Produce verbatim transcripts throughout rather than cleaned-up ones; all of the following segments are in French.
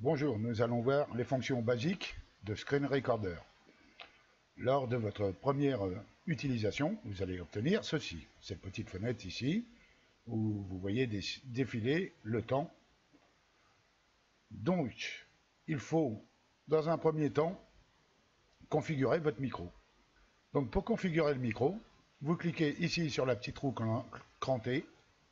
Bonjour, nous allons voir les fonctions basiques de Screen Recorder. Lors de votre première utilisation, vous allez obtenir ceci, cette petite fenêtre ici, où vous voyez défiler le temps. Donc, il faut, dans un premier temps, configurer votre micro. Donc, pour configurer le micro, vous cliquez ici sur la petite roue crantée.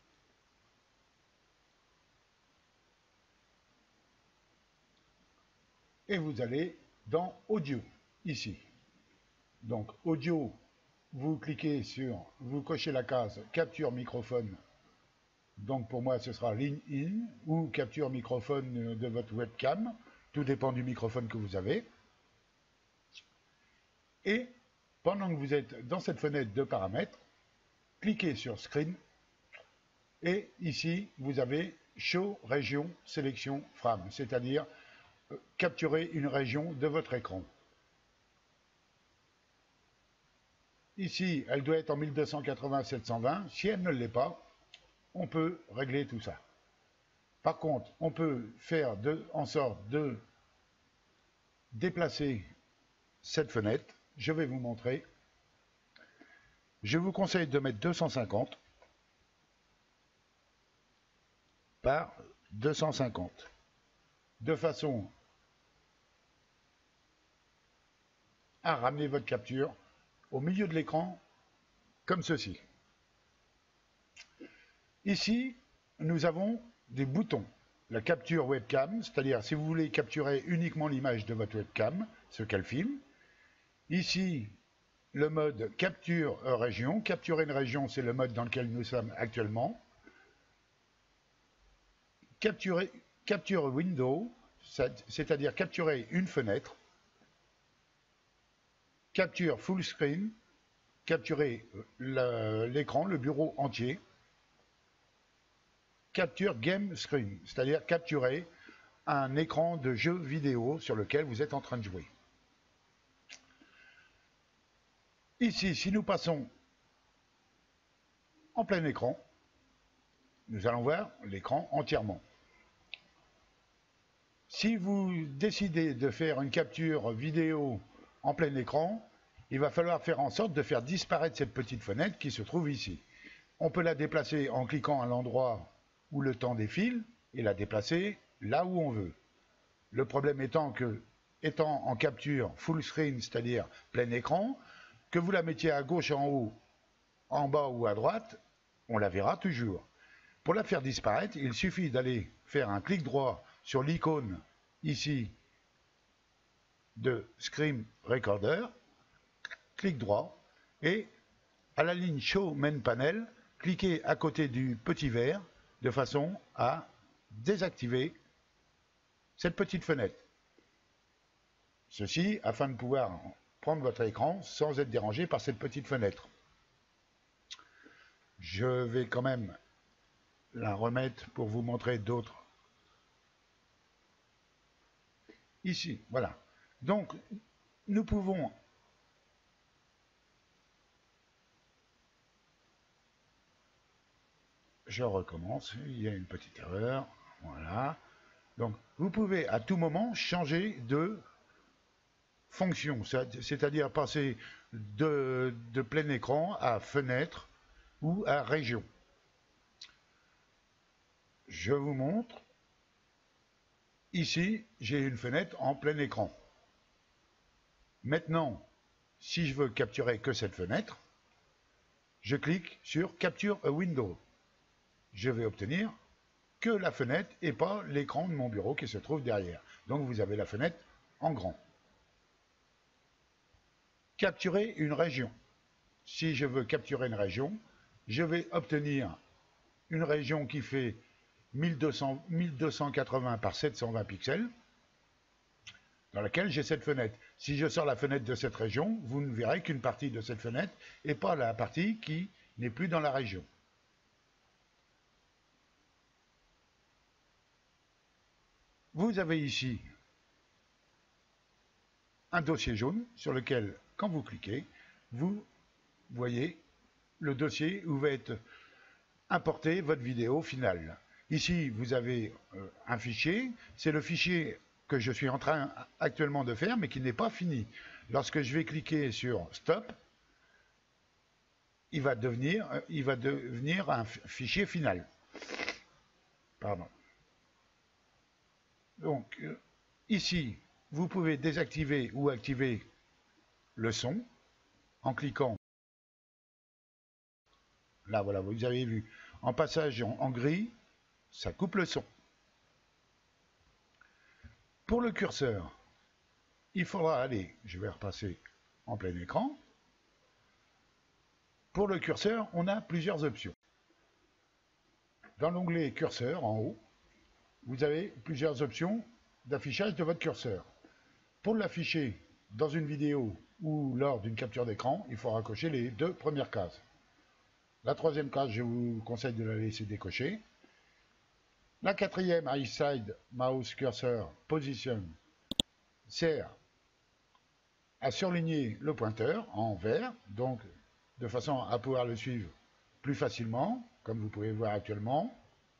Et vous allez dans Audio, ici. Donc, Audio, vous cliquez sur, vous cochez la case Capture microphone. Donc, pour moi, ce sera Line In ou Capture microphone de votre webcam. Tout dépend du microphone que vous avez. Et, pendant que vous êtes dans cette fenêtre de paramètres, cliquez sur Screen. Et ici, vous avez Show Région Sélection Frame, c'est-à-dire euh, capturer une région de votre écran. Ici, elle doit être en mille deux cent quatre-vingts sept cent vingt. Si elle ne l'est pas, on peut régler tout ça. Par contre, on peut faire de, en sorte de déplacer cette fenêtre. Je vais vous montrer. Je vous conseille de mettre deux cent cinquante par deux cent cinquante, de façon à ramener votre capture au milieu de l'écran, comme ceci. Ici, nous avons des boutons. La capture webcam, c'est-à-dire si vous voulez capturer uniquement l'image de votre webcam, ce qu'elle filme. Ici, le mode capture région. Capturer une région, c'est le mode dans lequel nous sommes actuellement. Capturer, capture window, c'est-à-dire capturer une fenêtre. Capture full screen, capturer l'écran, le, le bureau entier. Capture game screen, c'est-à-dire capturer un écran de jeu vidéo sur lequel vous êtes en train de jouer. Ici, si nous passons en plein écran, nous allons voir l'écran entièrement. Si vous décidez de faire une capture vidéo en plein écran, il va falloir faire en sorte de faire disparaître cette petite fenêtre qui se trouve ici. On peut la déplacer en cliquant à l'endroit où le temps défile et la déplacer là où on veut. Le problème étant que, étant en capture full screen, c'est-à-dire plein écran, que vous la mettiez à gauche, en haut, en bas ou à droite, on la verra toujours. Pour la faire disparaître, il suffit d'aller faire un clic droit sur l'icône ici de Screen Recorder, clic droit, et à la ligne Show Main Panel, cliquez à côté du petit vert de façon à désactiver cette petite fenêtre. Ceci afin de pouvoir prendre votre écran sans être dérangé par cette petite fenêtre. Je vais quand même la remettre pour vous montrer d'autres. Ici, voilà. Donc, nous pouvons je recommence, il y a une petite erreur, voilà. Donc, vous pouvez à tout moment changer de fonction, c'est-à-dire passer de, de plein écran à fenêtre ou à région. Je vous montre. Ici, j'ai une fenêtre en plein écran. Maintenant, si je veux capturer que cette fenêtre, je clique sur Capture a Window. Je vais obtenir que la fenêtre et pas l'écran de mon bureau qui se trouve derrière. Donc vous avez la fenêtre en grand. Capturer une région. Si je veux capturer une région, je vais obtenir une région qui fait mille deux cent quatre-vingts par sept cent vingt pixels, dans laquelle j'ai cette fenêtre. Si je sors la fenêtre de cette région, vous ne verrez qu'une partie de cette fenêtre et pas la partie qui n'est plus dans la région. Vous avez ici un dossier jaune sur lequel, quand vous cliquez, vous voyez le dossier où va être importé votre vidéo finale. Ici, vous avez euh, un fichier. C'est le fichier que je suis en train actuellement de faire, mais qui n'est pas fini. Lorsque je vais cliquer sur Stop, il va devenir, euh, il va devenir un fichier final. Pardon. Donc, euh, ici, vous pouvez désactiver ou activer le son en cliquant. Là, voilà, vous avez vu. En passage en, en gris, ça coupe le son. Pour le curseur, il faudra aller, je vais repasser en plein écran. Pour le curseur, on a plusieurs options. Dans l'onglet curseur, en haut, vous avez plusieurs options d'affichage de votre curseur. Pour l'afficher dans une vidéo ou lors d'une capture d'écran, il faudra cocher les deux premières cases. La troisième case, je vous conseille de la laisser décocher. La quatrième, Right Side Mouse Cursor Position, sert à surligner le pointeur en vert, donc de façon à pouvoir le suivre plus facilement, comme vous pouvez voir actuellement.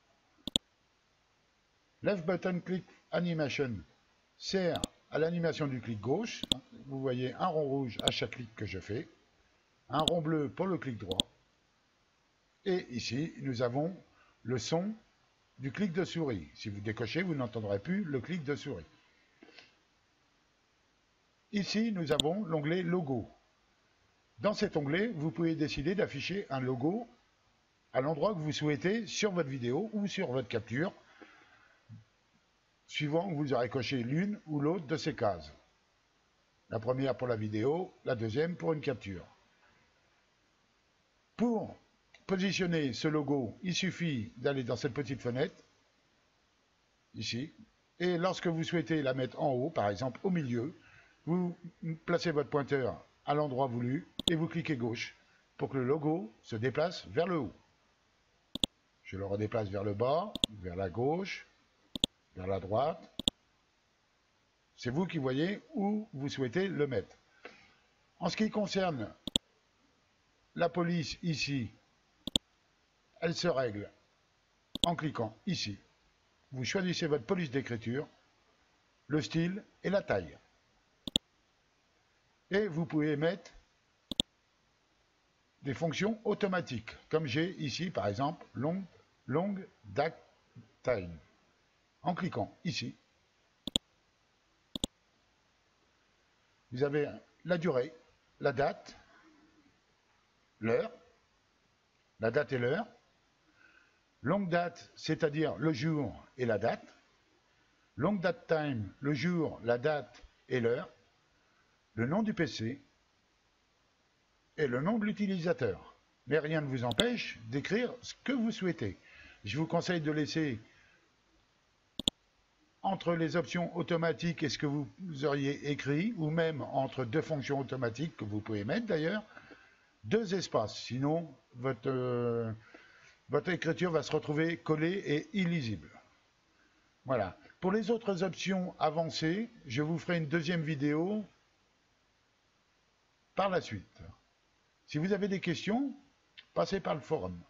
Left Button Click Animation sert à l'animation du clic gauche. Vous voyez un rond rouge à chaque clic que je fais, un rond bleu pour le clic droit. Et ici, nous avons le son du clic de souris. Si vous décochez, vous n'entendrez plus le clic de souris. Ici, nous avons l'onglet Logo. Dans cet onglet, vous pouvez décider d'afficher un logo à l'endroit que vous souhaitez sur votre vidéo ou sur votre capture, suivant que vous aurez coché l'une ou l'autre de ces cases. La première pour la vidéo, la deuxième pour une capture. Pour positionner ce logo, il suffit d'aller dans cette petite fenêtre, ici, et lorsque vous souhaitez la mettre en haut, par exemple au milieu, vous placez votre pointeur à l'endroit voulu et vous cliquez gauche pour que le logo se déplace vers le haut. Je le redéplace vers le bas, vers la gauche, vers la droite. C'est vous qui voyez où vous souhaitez le mettre. En ce qui concerne la police ici, elle se règle en cliquant ici. Vous choisissez votre police d'écriture, le style et la taille. Et vous pouvez mettre des fonctions automatiques, comme j'ai ici par exemple long, long date time. En cliquant ici, vous avez la durée, la date, l'heure, la date et l'heure. Long date, c'est-à-dire le jour et la date. Long date time, le jour, la date et l'heure. Le nom du P C et le nom de l'utilisateur. Mais rien ne vous empêche d'écrire ce que vous souhaitez. Je vous conseille de laisser entre les options automatiques et ce que vous auriez écrit, ou même entre deux fonctions automatiques que vous pouvez mettre d'ailleurs, deux espaces. Sinon, votre, euh, votre écriture va se retrouver collée et illisible. Voilà. Pour les autres options avancées, je vous ferai une deuxième vidéo par la suite. Si vous avez des questions, passez par le forum.